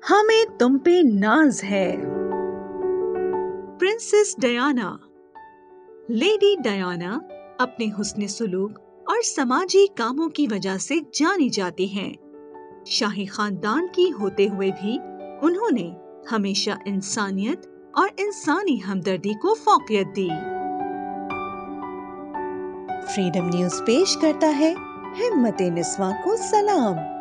हमें तुम पे नाज है। Princess Diana. लेडी डायना अपने हुस्न सुलूक और समाजी कामों की वजह से जानी जाती हैं। शाही खानदान की होते हुए भी उन्होंने हमेशा इंसानियत और इंसानी हमदर्दी को फौकियत दी। फ्रीडम न्यूज पेश करता है हिम्मत-ए-निस्वां को सलाम।